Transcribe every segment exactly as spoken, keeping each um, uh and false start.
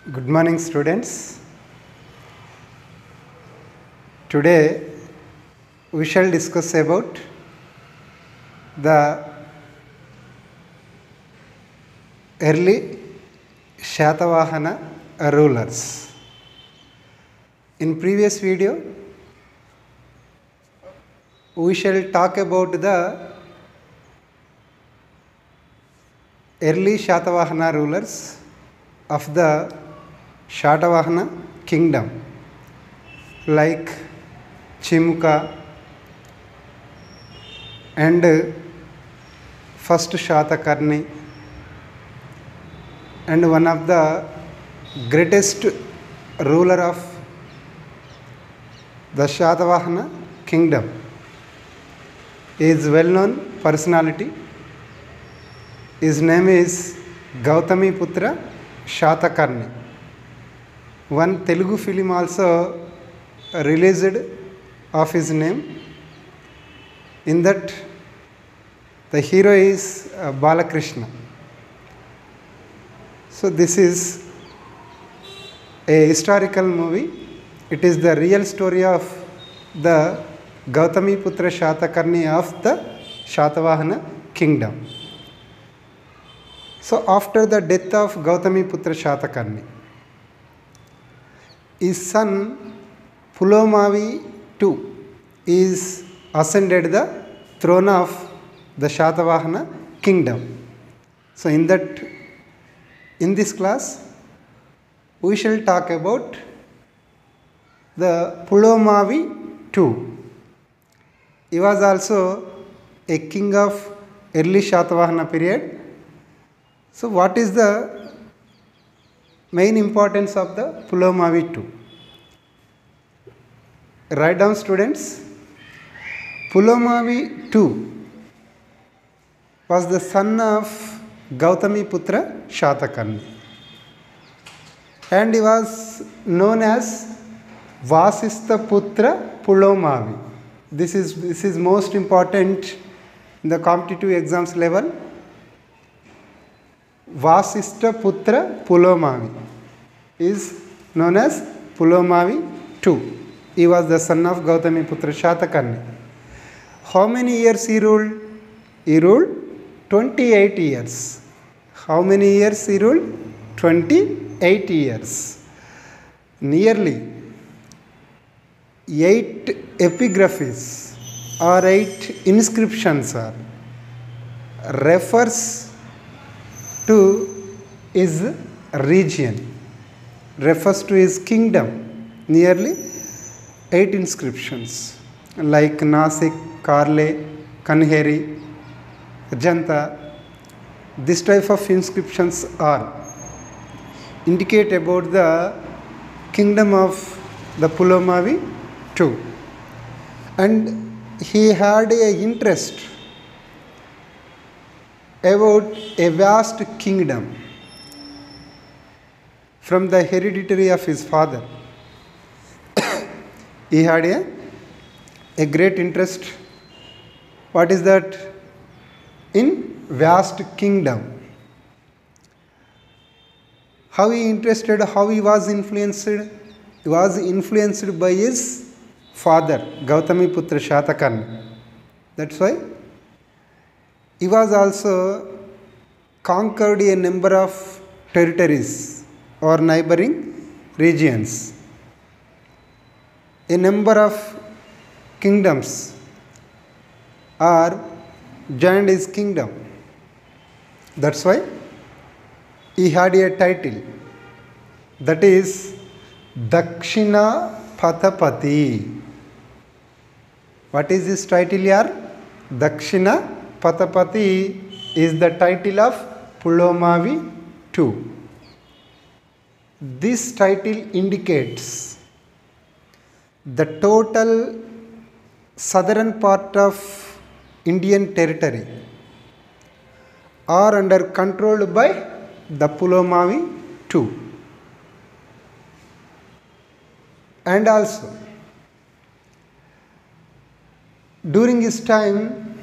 Good morning, students. Today we shall discuss about the early Shatavahana rulers. In previous video, we shall talk about the early Shatavahana rulers of the Shatavahana kingdom, like Chimuka and first Shatakarni, and one of the greatest ruler of the Shatavahana kingdom is well-known personality. His name is Gautami Putra Shatakarni. One Telugu film also released of his name. In that, the hero is uh, Balakrishna. So this is a historical movie. It is the real story of the Gautami Putra Shatakarni of the Shatavahana kingdom. So after the death of Gautami Putra Shatakarni, his son Pulomavi the second is ascended the throne of the Shatavahana kingdom. So in that, in this class, we shall talk about the Pulomavi the second. He was also a king of early Shatavahana period. So what is the main importance of the Pulomavi the second? Write down, students. Pulomavi the second was the son of Gautami Putra Shatakarni, and he was known as Vasistha Putra Pulomavi. This is, this is most important in the competitive exams level. Vasistha Putra Pulomavi is known as Pulomavi the second. He was the son of Gautami Putra Shatakarni. How many years he ruled? He ruled twenty-eight years. How many years he ruled? twenty-eight years. Nearly eight epigraphies or eight inscriptions are refers to his region, refers to his kingdom. Nearly eight inscriptions like Nasik, Karle, Kanheri, Janta. This type of inscriptions are indicate about the kingdom of the Pulomavi the second. And he had a interest about a vast kingdom from the hereditary of his father. He had a, a great interest. What is that? In vast kingdom. How he interested, how he was influenced? He was influenced by his father, Gautami Putra Shatakarni. That's why he was also conquered a number of territories or neighboring regions. A number of kingdoms are joined his kingdom. That's why he had a title, that is Dakshina Patapati. What is this title here? Dakshina Patapati is the title of Pulomavi the second. This title indicates the total southern part of Indian territory are under controlled by the Pulomavi the second. And also, during his time,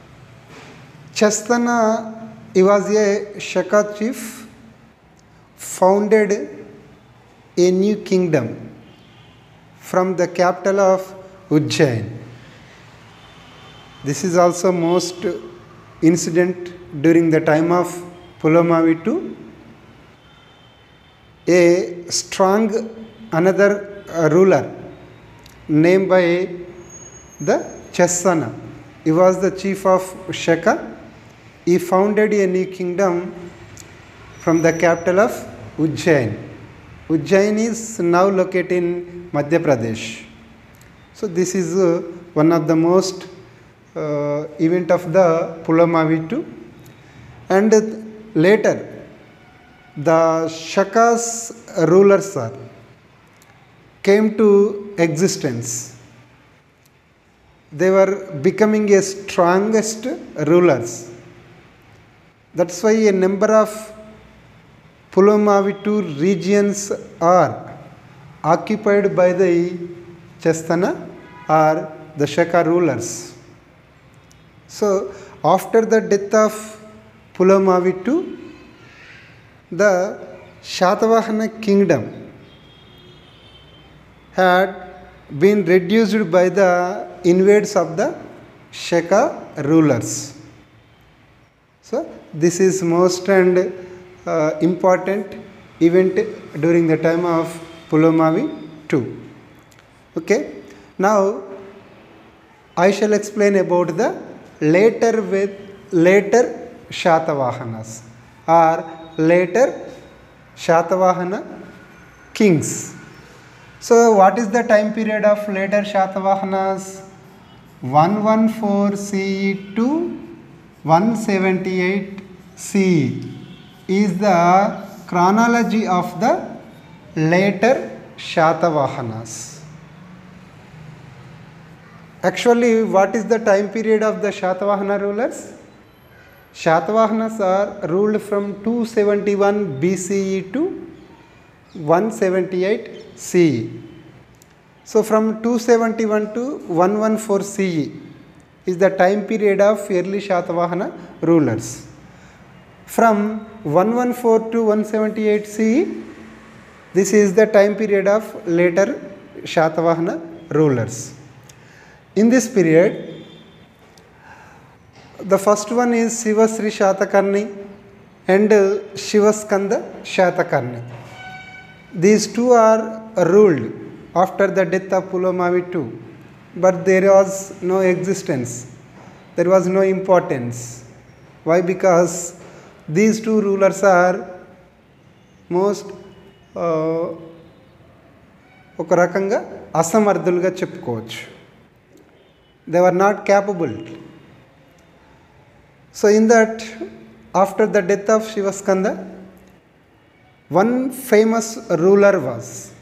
Chastana, he was a Shaka chief founded a new kingdom from the capital of Ujjain. This is also most incident during the time of Pulamavi the Second. A strong another uh, ruler named by the Chessana. He was the chief of Shaka. He founded a new kingdom from the capital of Ujjain. Ujjain is now located in Madhya Pradesh. So this is uh, one of the most uh, event of the Pulamavi the Second. And uh, later the Shaka's rulers are came to existence. They were becoming a strongest rulers. That's why a number of Pulamavi the Second regions are occupied by the Chestana or the Shaka rulers. So after the death of Pulamavi the Second, the Shatavahana kingdom had been reduced by the invades of the Shaka rulers. So this is most and uh, important event during the time of Pulamavi the Second. Okay. Now I shall explain about the later with later Shatavahanas or later Shatavahana kings. So what is the time period of later Shatavahanas? one fourteen C E to one seventy-eight C E is the chronology of the later Shatavahanas. Actually, what is the time period of the Shatavahana rulers? Shatavahanas are ruled from two seventy-one B C E to one seventy-eight C E. So from two seventy-one to one fourteen C E is the time period of early Shatavahana rulers. From one fourteen to one seventy-eight C E, this is the time period of later Shatavahana rulers. In this period, the first one is Shivasri Shatakarni and Shivaskanda Shatakarni. These two are ruled after the death of Pulamavi the Second, but there was no existence, there was no importance. Why? Because these two rulers are most uh, ఒక రకంగా అసమర్థులుగా చెప్పుకోవచ్చు. They were not capable. So in that, after the death of Shivaskanda, one famous ruler was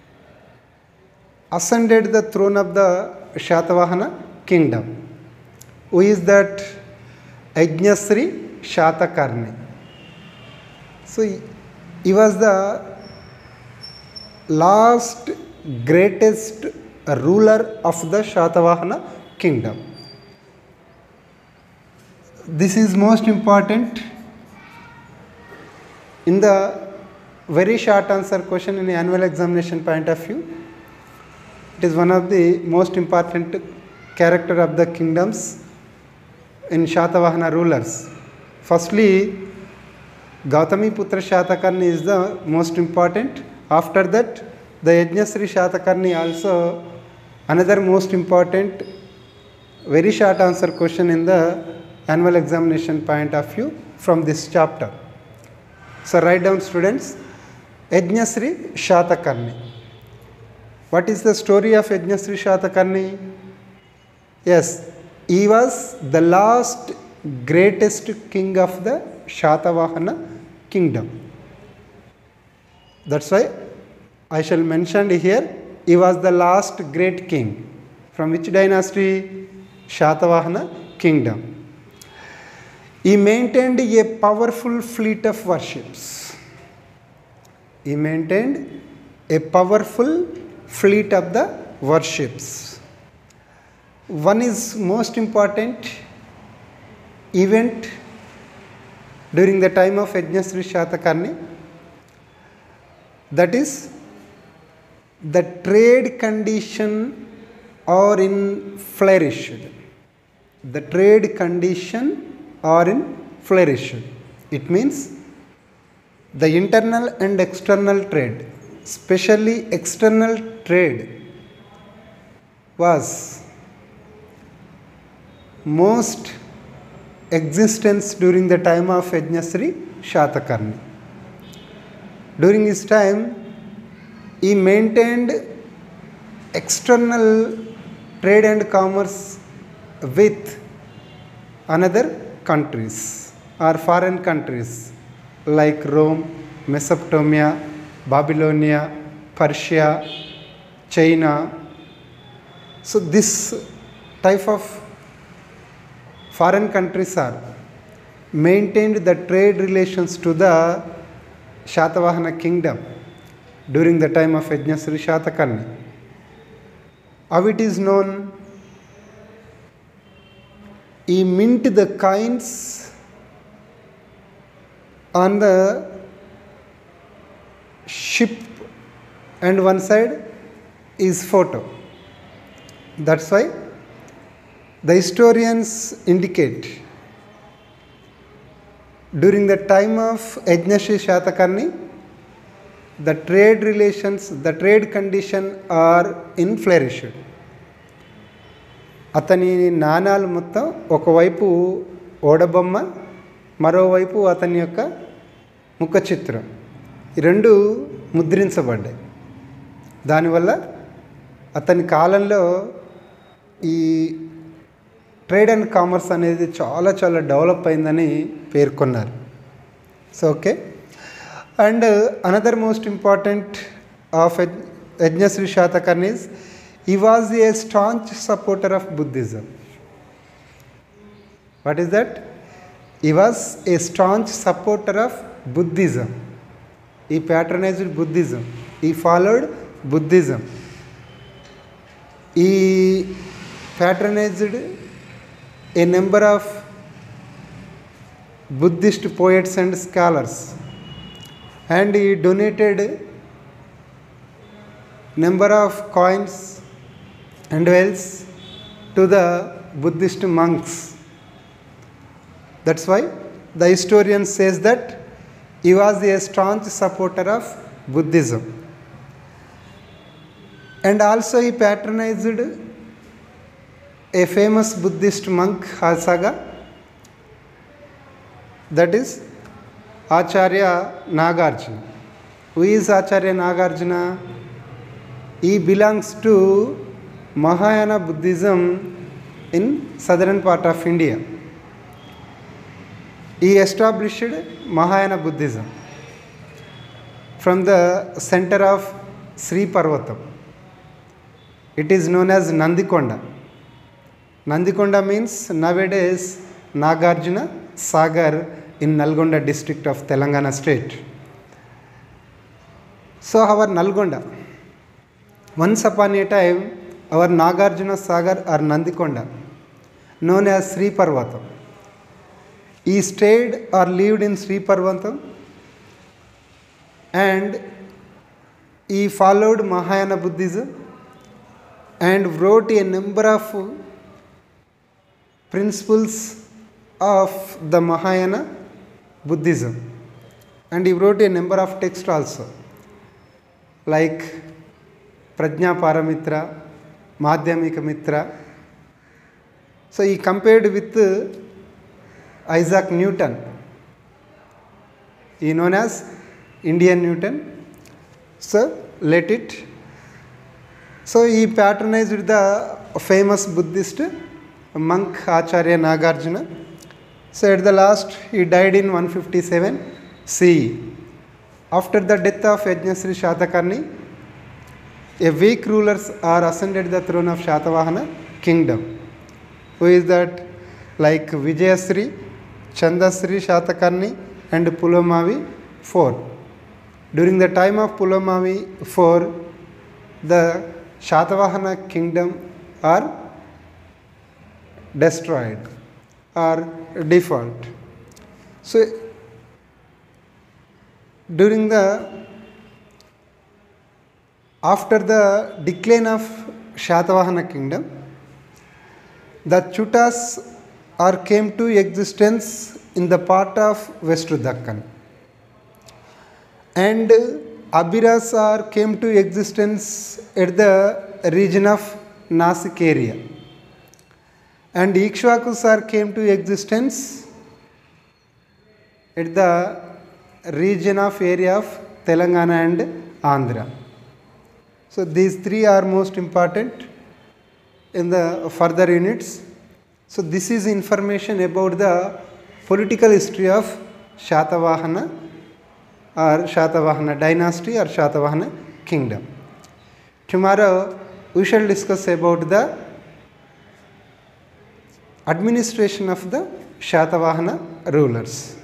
ascended the throne of the Shatavahana kingdom. Who is that? Ajnasri Shatakarni. So he was the last greatest ruler of the Shatavahana kingdom. This is most important. In the very short answer question in the annual examination point of view, it is one of the most important character of the kingdoms in Shatavahana rulers. Firstly, Gautami Putra Shatakarni is the most important. After that, the Yajnasri Shatakarni also another most important very short answer question in the annual examination point of view from this chapter. So write down, students, Yajnasri Shatakarni. What is the story of Yajnasri Shatakarni? Yes, he was the last greatest king of the Shatavahana kingdom. That's why I shall mention here, he was the last great king. From which dynasty? Shatavahana kingdom. He maintained a powerful fleet of warships. He maintained a powerful fleet of the warships. One is most important event during the time of Yajnasri Shatakarni. That is, the trade condition are in flourished. The trade condition are in flourished. It means the internal and external trade, especially external trade, was most existence during the time of Yajnasri Shatakarni. During his time, he maintained external trade and commerce with another countries or foreign countries like Rome, Mesopotamia, Babylonia, Persia, China. So this type of foreign countries are maintained the trade relations to the Shatavahana kingdom during the time of Yajnasri Shatakarni. How it is known? He minted the coins on the ship, and one side is photo. That's why the historians indicate during the time of Yajnasri Shatakarni, the trade relations, the trade condition are in flourished. అతని నాణాలు మొత్తం ఒకవైపు ఓడబొమ్మ, మరోవైపు అతని యొక్క ముఖ చిత్రం, ఈ రెండు ముద్రించబడ్డాయి. దానివల్ల అతని కాలంలో ఈ ట్రేడ్ అండ్ కామర్స్ అనేది చాలా చాలా డెవలప్ అయిందని పేర్కొన్నారు. So okay. And another most important of Yajnasri Shatakarni is he was a staunch supporter of Buddhism. What is that? He was a staunch supporter of Buddhism. He patronized Buddhism. He followed Buddhism. He patronized a number of Buddhist poets and scholars, and he donated number of coins and wealth to the Buddhist monks. That's why the historian says that he was a staunch supporter of Buddhism. And also he patronized a famous Buddhist monk, Hasaga, that is Acharya Nagarjuna. Who is Acharya Nagarjuna? He belongs to Mahayana Buddhism in southern part of India. He established Mahayana Buddhism from the center of Sri Parvatam. It is known as Nandikonda. Nandikonda means nowadays Nagarjuna Sagar in Nalgonda district of Telangana state. So our Nalgonda, once upon a time, our Nagarjuna Sagar or Nandikonda, known as Sri Parvatam, he stayed or lived in Sri Parvatam, and he followed Mahayana Buddhism and wrote a number of principles of the Mahayana Buddhism, and he wrote a number of texts also, like Prajna Paramitra, Madhyamika Mitra. So he compared with Isaac Newton. He is known as Indian Newton. So let it. So he patronized the famous Buddhist monk Acharya Nagarjuna. So at the last he died in one fifty-seven C E. After the death of Yajnasri Shatakarni, a weak rulers are ascended the throne of Shatavahana kingdom. Who is that? Like Vijayasri, Chandasri Shatakarni and Pulamavi the fourth. During the time of Pulamavi the fourth, the Shatavahana kingdom are destroyed or default. So during the After the decline of Shatavahana kingdom, the Chutas are came to existence in the part of West Dakkan, and Abhiras are came to existence at the region of Nasik area, and Ikshvakus are came to existence at the region of area of Telangana and Andhra. So these three are most important in the further units. So this is information about the political history of Shatavahana or Shatavahana dynasty or Shatavahana kingdom. Tomorrow we shall discuss about the administration of the Shatavahana rulers.